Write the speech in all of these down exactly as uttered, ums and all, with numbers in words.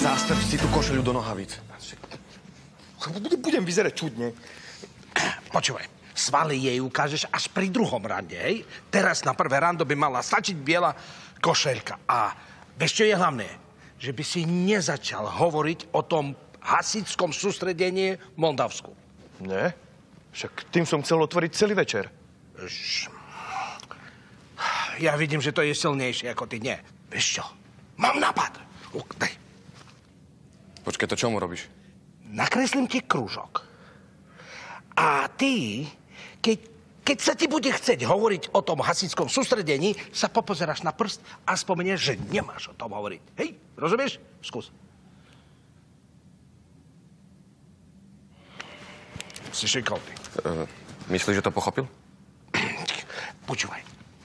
Zástrč si tú košeľu do nohavíc. Budem vyzerať čudne. Počúvaj, svaly jej ukážeš až pri druhom rande, hej? Teraz na prvé rando by mala stačiť biela košeľka. A vieš, čo je hlavné? Že by si nezačal hovoriť o tom hasičskom sústredení v Moldavsku. Nie? Však tým som chcel otvoriť celý večer. Ja vidím, že to je silnejšie ako ty. Nie. Vieš čo? Mám nápad. Daj. Počkaj, to čo mu robíš? Nakreslím ti krúžok. A ty, keď, keď sa ti bude chcieť hovoriť o tom hasičskom sústredení, sa popozeráš na prst a spomenieš, že nemáš o tom hovoriť. Hej? Rozumieš? Skús. Si šikovný. Uh, myslíš, že to pochopil? Počúvaj.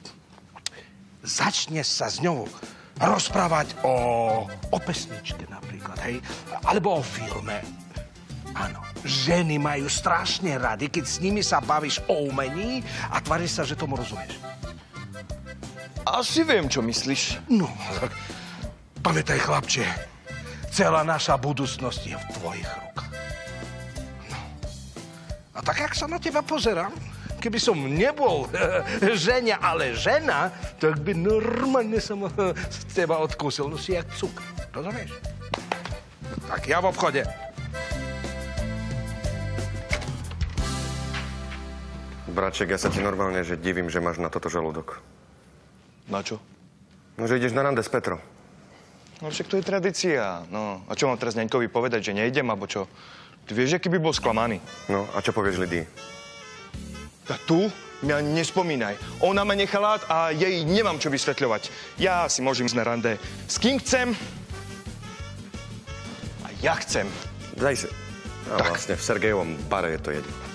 Začneš sa s ňou rozprávať o, o pesničke napríklad, hej? Alebo o filme. Áno, ženy majú strašne rady, keď s nimi sa bavíš o umení a tváriš sa, že tomu rozumieš. Asi viem, čo myslíš. No, tak pamätaj, chlapče, celá naša budúcnosť je v tvojich rukách. No. A tak, jak sa na teba pozerám, keby som nebol ženia, ale žena, tak by normálne som z teba odkúsil. No si jak cukr, rozumieš? Tak ja v obchode. Braček, ja sa ti normálne, že divím, že máš na toto žalúdok. Na čo? No, že ideš na rande s Petrom. No však to je tradícia. No, a čo mám teraz Ňaňkovi povedať, že nejdem, alebo čo? Ty vieš, aký by bol sklamaný. No, a čo povieš Lidii? A tu mňa nespomínaj. Ona ma nechala a jej nemám čo vysvetľovať. Ja si môžem ísť na rande s kým chcem. A ja chcem. Daj si. A vlastne v Sergejovom bare je to jedno.